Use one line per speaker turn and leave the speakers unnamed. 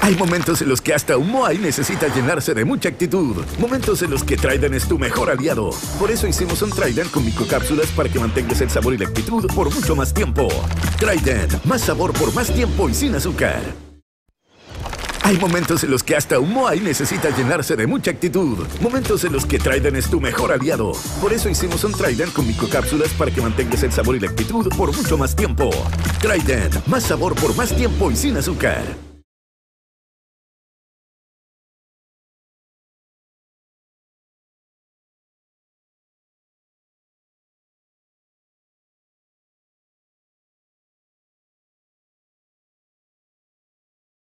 Hay momentos en los que hasta un Moai necesita llenarse de mucha actitud. Momentos en los que Trident es tu mejor aliado. Por eso hicimos un Trident con microcápsulas para que mantengas el sabor y la actitud por mucho más tiempo. Trident, más sabor por más tiempo y sin azúcar. Hay momentos en los que hasta un Moai necesita llenarse de mucha actitud. Momentos en los que Trident es tu mejor aliado. Por eso hicimos un Trident con microcápsulas para que mantengas el sabor y la actitud por mucho más tiempo. Trident, más sabor por más tiempo y sin azúcar.